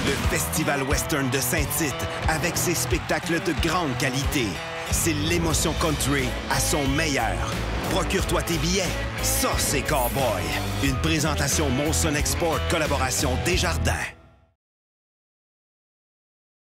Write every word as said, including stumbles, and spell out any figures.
Le Festival Western de Saint-Tite, avec ses spectacles de grande qualité. C'est l'émotion country à son meilleur. Procure-toi tes billets. Ça, c'est Cowboy. Une présentation Molson Export, collaboration Desjardins.